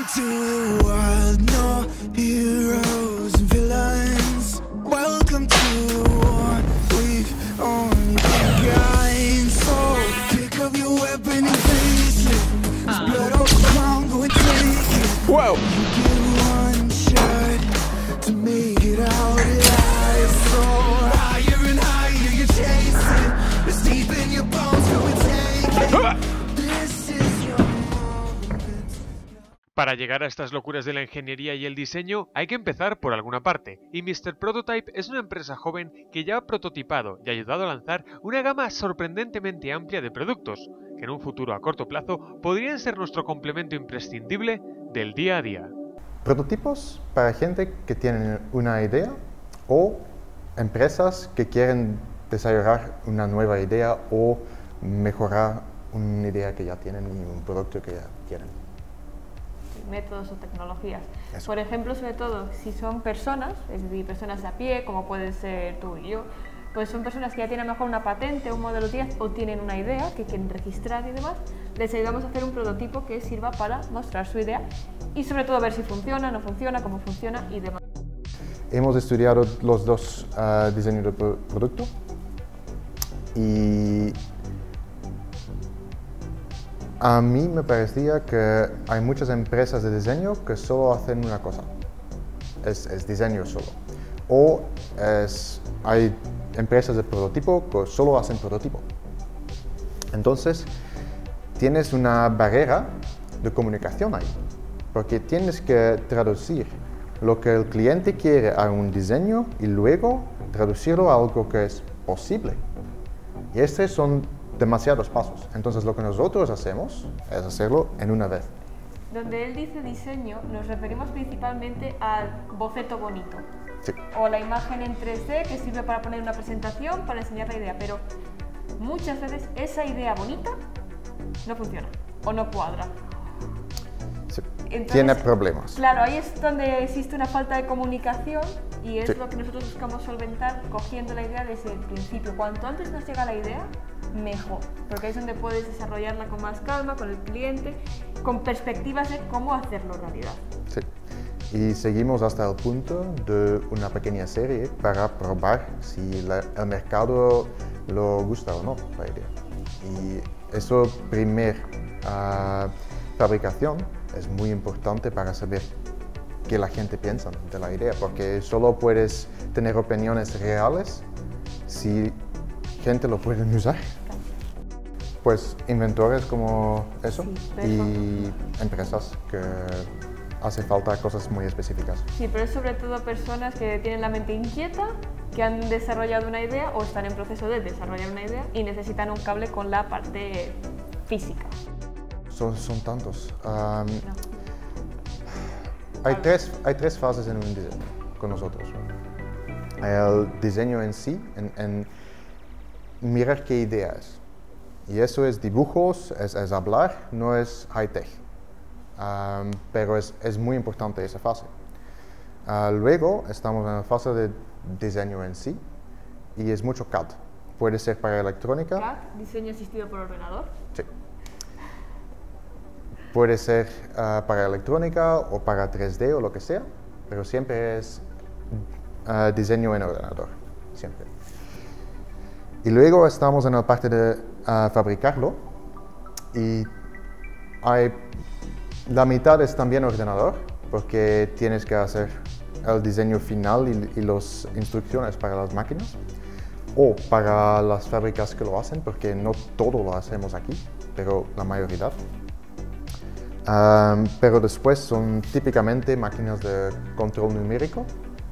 to the world, no heroes and villains. Welcome to the war, we've only begun. So pick up your weapon and face it. There's blood on the ground, go and take it. Wow. You get one shot to make it out alive. So higher and higher you're chasing. It's deep in your bones, go and take it. This is your moment. Para llegar a estas locuras de la ingeniería y el diseño hay que empezar por alguna parte, y Mr. Prototype es una empresa joven que ya ha prototipado y ayudado a lanzar una gama sorprendentemente amplia de productos, que en un futuro a corto plazo podrían ser nuestro complemento imprescindible del día a día. Prototipos para gente que tiene una idea o empresas que quieren desarrollar una nueva idea o mejorar una idea que ya tienen y un producto que ya tienen. Métodos o tecnologías. Eso. Por ejemplo, sobre todo si son personas, es decir, personas de a pie, como pueden ser tú y yo, pues son personas que ya tienen a lo mejor una patente, un modelo 10 o tienen una idea que quieren registrar y demás, les ayudamos a hacer un prototipo que sirva para mostrar su idea y sobre todo ver si funciona, no funciona, cómo funciona y demás. Hemos estudiado los dos diseños de producto y a mí me parecía que hay muchas empresas de diseño que solo hacen una cosa, es diseño solo. O hay empresas de prototipo que solo hacen prototipo. Entonces, tienes una barrera de comunicación ahí, porque tienes que traducir lo que el cliente quiere a un diseño y luego traducirlo a algo que es posible. Y estos son demasiados pasos. Entonces lo que nosotros hacemos es hacerlo en una vez. Donde él dice diseño, nos referimos principalmente al boceto bonito. Sí. O la imagen en 3D que sirve para poner una presentación, para enseñar la idea, pero muchas veces esa idea bonita no funciona o no cuadra. Sí. Entonces, Tiene problemas. Claro, ahí es donde existe una falta de comunicación y es Sí. lo que nosotros buscamos solventar cogiendo la idea desde el principio. Cuanto antes nos llega la idea, mejor, porque ahí es donde puedes desarrollarla con más calma, con el cliente, con perspectivas de cómo hacerlo realidad. Sí. Y seguimos hasta el punto de una pequeña serie para probar si el mercado lo gusta o no, la idea. Y eso, fabricación, es muy importante para saber qué la gente piensa de la idea, porque solo puedes tener opiniones reales si gente lo puede usar. Pues inventores como eso y empresas que hace falta cosas muy específicas. Sí, pero es sobre todo personas que tienen la mente inquieta, que han desarrollado una idea o están en proceso de desarrollar una idea y necesitan un cable con la parte física. Son tantos. No. Hay tres fases en un diseño con nosotros. El diseño en sí, en mirar qué idea es. Y eso es dibujos, es hablar, no es high-tech. Pero es muy importante esa fase. Luego estamos en la fase de diseño en sí y es mucho CAD. Puede ser para electrónica. CAD, diseño asistido por ordenador. Sí. Puede ser para electrónica o para 3D o lo que sea, pero siempre es diseño en ordenador, siempre. Y luego estamos en la parte de fabricarlo y la mitad es también ordenador, porque tienes que hacer el diseño final y las instrucciones para las máquinas o para las fábricas que lo hacen, porque no todo lo hacemos aquí, pero la mayoría. Pero después son típicamente máquinas de control numérico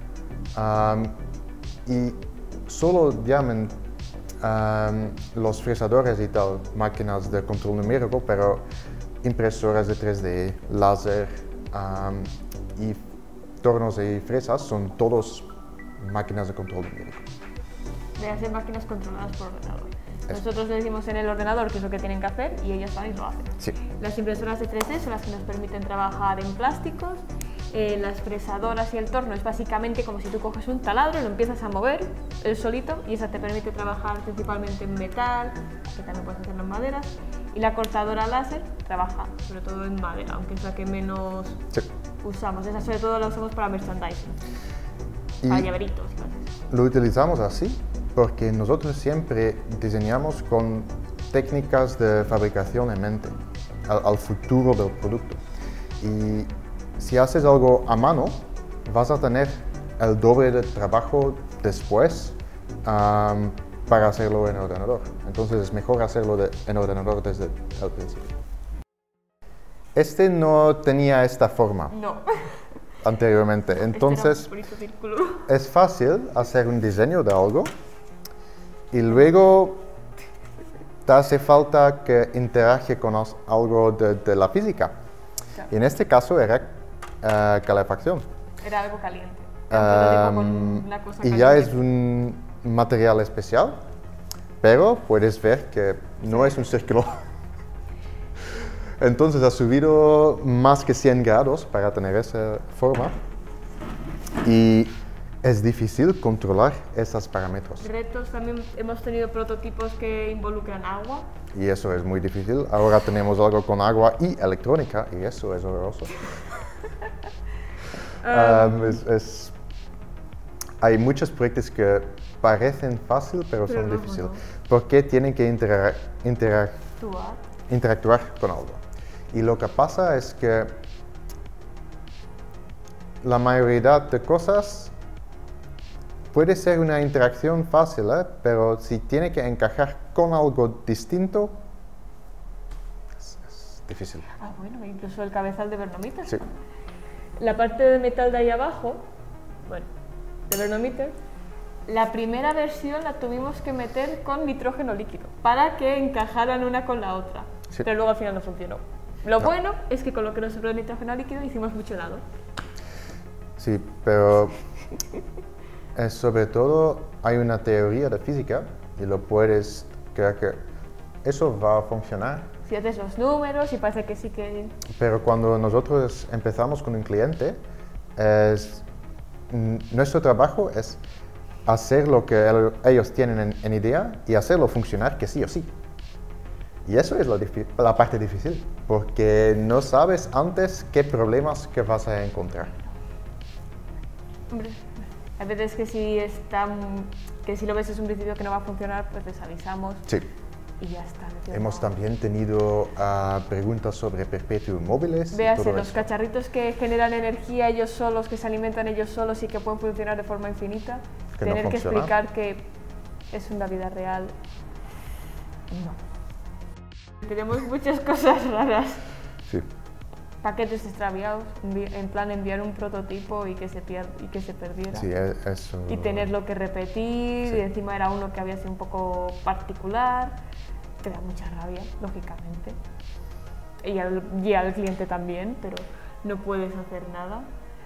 y solo llaman los fresadores y tal máquinas de control numérico, pero impresoras de 3D, láser y tornos y fresas son todos máquinas de control numérico. De hacer máquinas controladas por ordenador. Eso. Nosotros le decimos en el ordenador qué es lo que tienen que hacer y ellas van y lo hacen. Sí. Las impresoras de 3D son las que nos permiten trabajar en plásticos. Las fresadoras y el torno es básicamente como si tú coges un taladro y lo empiezas a mover él solito y esa te permite trabajar principalmente en metal, que también puedes hacerlo en maderas. Y la cortadora láser trabaja sobre todo en madera, aunque es la que menos Sí. usamos. Esa sobre todo la usamos para merchandising, Y para llaveritos y cosas. lo utilizamos así porque nosotros siempre diseñamos con técnicas de fabricación en mente, al futuro del producto. Y si haces algo a mano, vas a tener el doble de trabajo después para hacerlo en ordenador. Entonces es mejor hacerlo en ordenador desde el principio. Este no tenía esta forma No. anteriormente, entonces Este era un bonito círculo. es fácil hacer un diseño de algo y luego te hace falta que interactúe con algo de la física. Claro. Y en este caso era calefacción. Era algo caliente. Era un prototipo con una cosa Y ya caliente. es un material especial, pero puedes ver que no es un círculo. Entonces ha subido más que 100 grados para tener esa forma y es difícil controlar esos parámetros. Retos también hemos tenido prototipos que involucran agua. Y eso es muy difícil. Ahora tenemos algo con agua y electrónica y eso es horroroso. Hay muchos proyectos que parecen fácil pero son no, difíciles no. porque tienen que Actuar. interactuar con algo. Y lo que pasa es que la mayoría de cosas puede ser una interacción fácil, pero si tiene que encajar con algo distinto, es difícil. Ah, bueno, incluso el cabezal de Vernometer. Sí. La parte de metal de ahí abajo, bueno, de Vernometer, la primera versión la tuvimos que meter con nitrógeno líquido para que encajaran una con la otra. Sí. Pero luego al final no funcionó. Lo No. bueno es que con lo que nos sobró de nitrógeno líquido hicimos mucho helado. Sí, pero sobre todo hay una teoría de física y lo puedes creer que eso va a funcionar. Si haces los números y parece que sí que... Pero cuando nosotros empezamos con un cliente, nuestro trabajo es hacer lo que ellos tienen en idea y hacerlo funcionar que sí o sí. Y eso es la parte difícil, porque no sabes antes qué problemas que vas a encontrar. Hombre, hay veces que si lo ves desde un principio que no va a funcionar, pues les avisamos Sí. y ya está. Hemos también tenido preguntas sobre perpetuum móviles. y Véase, todo los eso. cacharritos que generan energía ellos solos, que se alimentan ellos solos y que pueden funcionar de forma infinita, Que no tener que funciona. explicar que es una vida real, no. Tenemos muchas cosas raras. Sí. Paquetes extraviados, en plan enviar un prototipo y que se perdiera. Sí, eso. Y tenerlo que repetir, Sí. y encima era uno que había sido un poco particular, te da mucha rabia, lógicamente. Y al cliente también, pero no puedes hacer nada.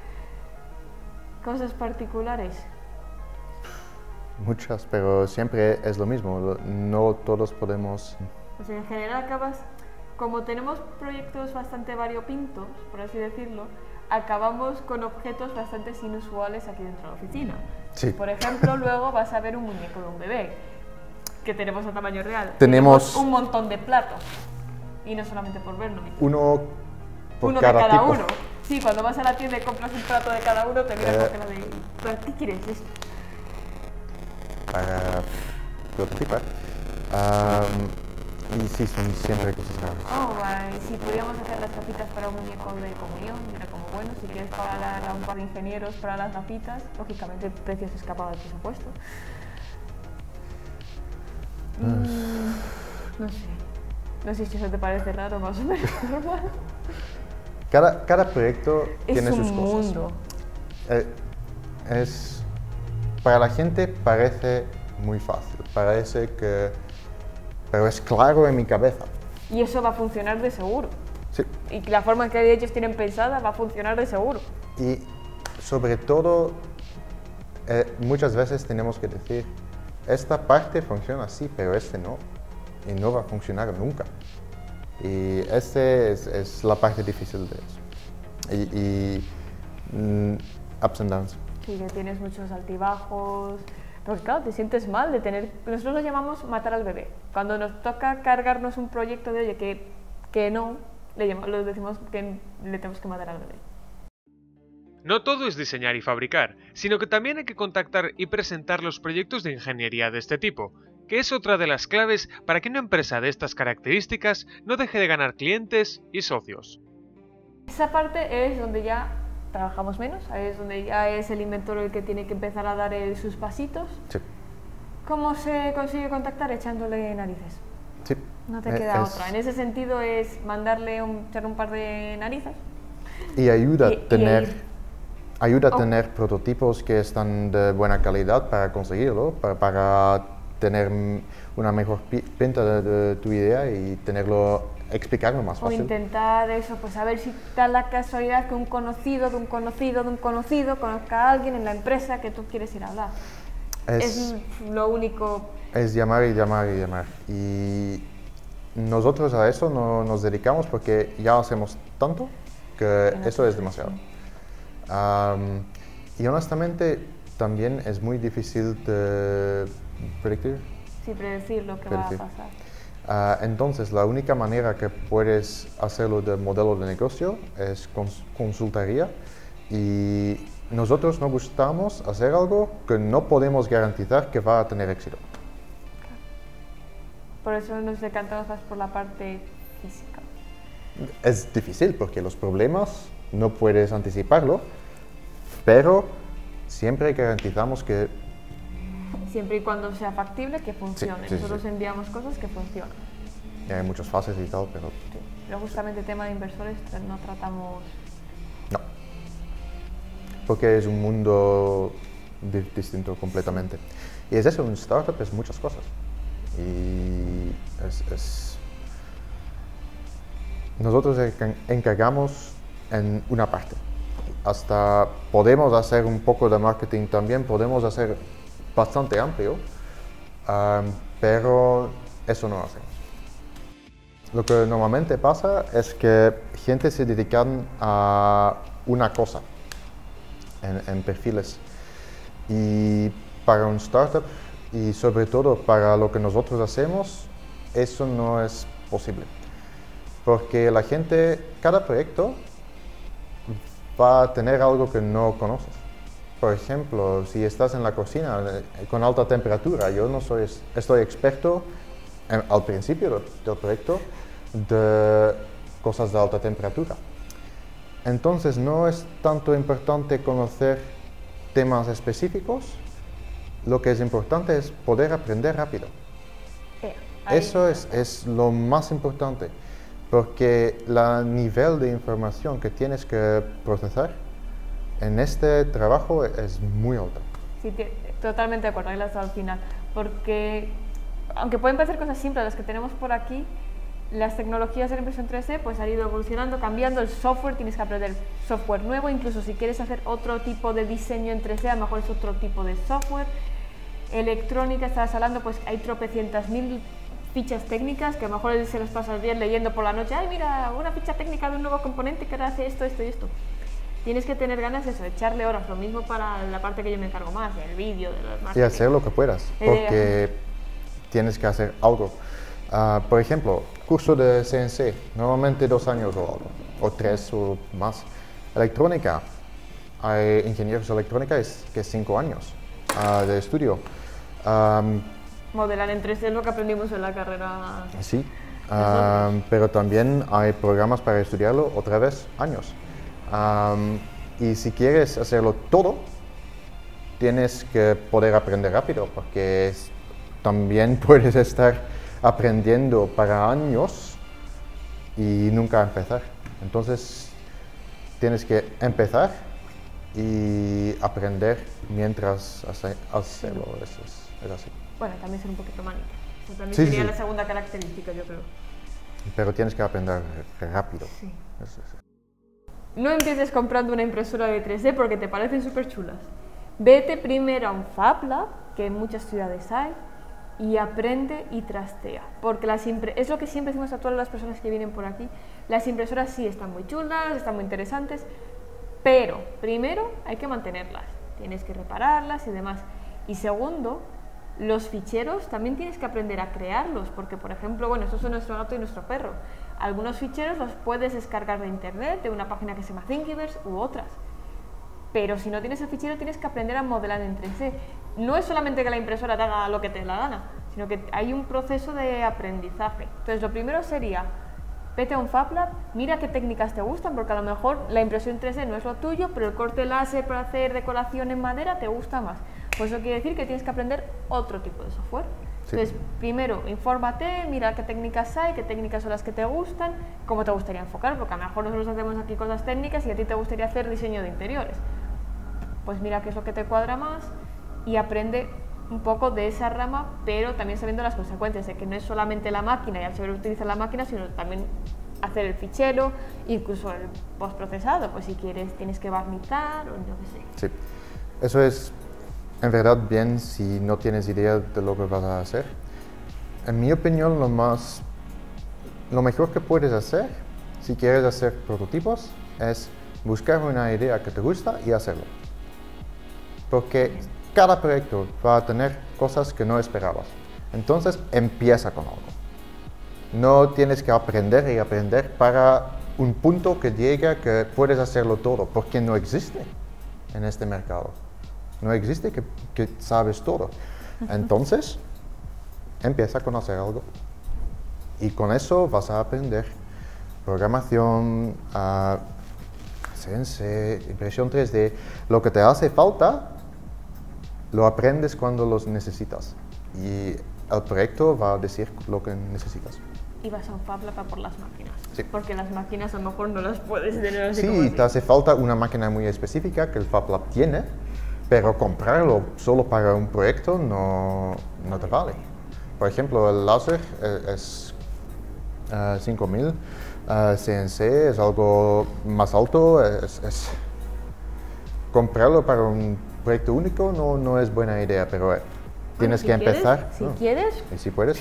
Cosas particulares. Muchas, pero siempre es lo mismo. No todos podemos. Pues en general acabas, como tenemos proyectos bastante variopintos, por así decirlo, acabamos con objetos bastante inusuales aquí dentro de la oficina. Sí. Por ejemplo, luego vas a ver un muñeco de un bebé, que tenemos a tamaño real. Tenemos un montón de platos, y no solamente por verlo. Uno por Uno cada de cada tipo. uno. Sí, cuando vas a la tienda y compras un plato de cada uno, te miras con cara de... ¿Para qué quieres esto? Para prototipar. Y sí, son siempre cosas raras. Oh, vale. Si podíamos hacer las gafitas para un muñeco de comunión, era como bueno, si quieres pagar a un par de ingenieros para las gafitas, lógicamente el precio se escapaba del presupuesto. No sé. No sé si eso te parece raro, más o menos normal. Cada proyecto Es tiene un sus cosas. mundo. Para la gente parece muy fácil, parece que... Pero es claro en mi cabeza. Y eso va a funcionar de seguro. Sí. Y la forma que ellos tienen pensada va a funcionar de seguro. Y sobre todo, muchas veces tenemos que decir, esta parte funciona así, pero este no. Y no va a funcionar nunca. Y es la parte difícil de eso. Ups and downs. Sí, que tienes muchos altibajos. Porque claro, te sientes mal de tener... Nosotros lo llamamos matar al bebé. Cuando nos toca cargarnos un proyecto de, oye, que no, le decimos que le tenemos que matar al bebé. No todo es diseñar y fabricar, sino que también hay que contactar y presentar los proyectos de ingeniería de este tipo, que es otra de las claves para que una empresa de estas características no deje de ganar clientes y socios. Esa parte es donde ya trabajamos menos, es donde ya es el inventor el que tiene que empezar a dar sus pasitos. Sí. ¿Cómo se consigue contactar? Echándole narices. Sí. No te queda otra. En ese sentido es mandarle echar un par de narices. Y ayuda a Oh. tener prototipos que están de buena calidad para conseguirlo, para tener una mejor pinta de tu idea y explicarlo más O fácil. intentar eso, pues a ver si da la casualidad que un conocido de un conocido de un conocido conozca a alguien en la empresa que tú quieres ir a hablar. Es lo único. Es llamar y llamar y llamar. Y nosotros a eso no nos dedicamos porque ya hacemos tanto que eso es demasiado. Y honestamente también es muy difícil de predecir. Sí, predecir lo que va a pasar. Entonces, la única manera que puedes hacerlo de modelo de negocio es consultoría, y nosotros no gustamos hacer algo que no podemos garantizar que va a tener éxito. Por eso nos decantamos más por la parte física. Es difícil porque los problemas no puedes anticiparlo, pero siempre garantizamos que... Siempre y cuando sea factible, que funcione. Sí, Nosotros enviamos cosas que funcionan. Y hay muchas fases y tal, pero... Sí. Pero justamente el tema de inversores no tratamos... No. Porque es un mundo distinto completamente. Y es eso, un startup es muchas cosas. Y nosotros encargamos en una parte. Hasta podemos hacer un poco de marketing también, podemos hacer bastante amplio, pero eso no lo hacemos. Lo que normalmente pasa es que gente se dedican a una cosa en perfiles, y para un startup y sobre todo para lo que nosotros hacemos, eso no es posible, porque la gente, cada proyecto va a tener algo que no conoces. Por ejemplo, si estás en la cocina con alta temperatura, yo no estoy experto al principio del proyecto de cosas de alta temperatura. Entonces no es tanto importante conocer temas específicos, lo que es importante es poder aprender rápido. Eso es lo más importante, porque el nivel de información que tienes que procesar en este trabajo es muy alto. Sí, totalmente de acuerdo, ahí hasta el final. Porque, aunque pueden parecer cosas simples las que tenemos por aquí, las tecnologías de la impresión 3D pues han ido evolucionando, cambiando el software, tienes que aprender software nuevo, incluso si quieres hacer otro tipo de diseño en 3D, a lo mejor es otro tipo de software. Electrónica, estabas hablando, pues hay tropecientas mil fichas técnicas que a lo mejor se los pasas bien leyendo por la noche. Ay, mira, una ficha técnica de un nuevo componente que ahora hace esto, esto y esto. Tienes que tener ganas de eso, echarle horas, lo mismo para la parte que yo me encargo más, el vídeo, de los marketing. Y hacer lo que puedas, porque tienes que hacer algo. Por ejemplo, curso de CNC, normalmente 2 años o algo, o 3 o más. Electrónica, hay ingenieros de electrónica que es 5 años de estudio. Modelar en 3D es lo que aprendimos en la carrera. Sí, pero también hay programas para estudiarlo otra vez, años. Y si quieres hacerlo todo, tienes que poder aprender rápido, porque también puedes estar aprendiendo para años y nunca empezar. Entonces, tienes que empezar y aprender mientras hacerlo. Es así. Bueno, también ser un poquito manita. Eso también Sí, sería sí. la segunda característica, yo creo. Pero tienes que aprender rápido. Sí. Eso. No empieces comprando una impresora de 3D porque te parecen súper chulas. Vete primero a un Fab Lab, que en muchas ciudades hay, y aprende y trastea. Porque es lo que siempre decimos a todas las personas que vienen por aquí. Las impresoras sí están muy chulas, están muy interesantes, pero primero hay que mantenerlas. Tienes que repararlas y demás. Y segundo, los ficheros también tienes que aprender a crearlos, porque por ejemplo, bueno, estos son nuestro gato y nuestro perro. Algunos ficheros los puedes descargar de internet, de una página que se llama Thingiverse u otras. Pero si no tienes el fichero tienes que aprender a modelar en 3D. No es solamente que la impresora te haga lo que te dé la gana, sino que hay un proceso de aprendizaje. Entonces lo primero sería, vete a un Fab Lab, mira qué técnicas te gustan, porque a lo mejor la impresión 3D no es lo tuyo, pero el corte láser para hacer decoración en madera te gusta más. Pues eso quiere decir que tienes que aprender otro tipo de software. Sí. Entonces, primero, infórmate, mira qué técnicas hay, qué técnicas son las que te gustan, cómo te gustaría enfocar, porque a lo mejor nosotros hacemos aquí cosas técnicas y a ti te gustaría hacer diseño de interiores. Pues mira qué es lo que te cuadra más y aprende un poco de esa rama, pero también sabiendo las consecuencias de que no es solamente la máquina y al saber utilizar la máquina, sino también hacer el fichero, incluso el postprocesado, pues si quieres tienes que barnizar o yo qué sé. Sí, eso es en verdad bien si no tienes idea de lo que vas a hacer. En mi opinión, lo mejor que puedes hacer si quieres hacer prototipos es buscar una idea que te gusta y hacerlo. Porque cada proyecto va a tener cosas que no esperabas. Entonces empieza con algo. No tienes que aprender y aprender para un punto que llega que puedes hacerlo todo, porque no existe en este mercado. No existe que sabes todo. Entonces, empieza con hacer algo. Y con eso vas a aprender programación, CNC, impresión 3D. Lo que te hace falta, lo aprendes cuando los necesitas. Y el proyecto va a decir lo que necesitas. Y vas a un Fab Lab a por las máquinas. Sí. Porque las máquinas a lo mejor no las puedes tener así como Sí, así. te hace falta una máquina muy específica que el Fab Lab tiene, pero comprarlo solo para un proyecto no te vale. Por ejemplo, el láser es 5000, CNC es algo más alto, comprarlo para un proyecto único no es buena idea, pero tienes si que quieres, empezar. Si quieres, Y si puedes.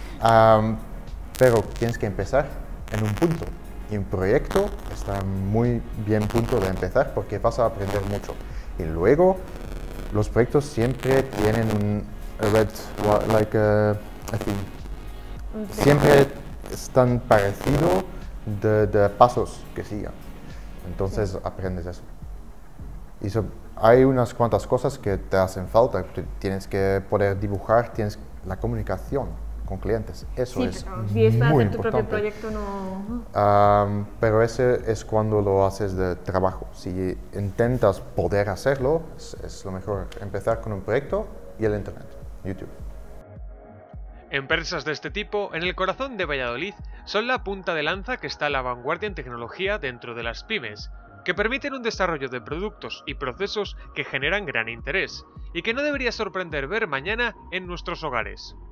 Pero tienes que empezar en un punto. Y un proyecto está muy bien punto de empezar porque vas a aprender mucho. Y luego, los proyectos siempre tienen un siempre están parecidos de pasos que sigan. Entonces aprendes eso. Y hay unas cuantas cosas que te hacen falta. Tienes que poder dibujar, tienes la comunicación con clientes. Eso sí, es pero si es para muy hacer tu propio importante. proyecto no... Pero ese es cuando lo haces de trabajo. Si intentas poder hacerlo, es lo mejor empezar con un proyecto y el internet, YouTube. Empresas de este tipo, en el corazón de Valladolid, son la punta de lanza que está a la vanguardia en tecnología dentro de las pymes, que permiten un desarrollo de productos y procesos que generan gran interés, y que no debería sorprender ver mañana en nuestros hogares.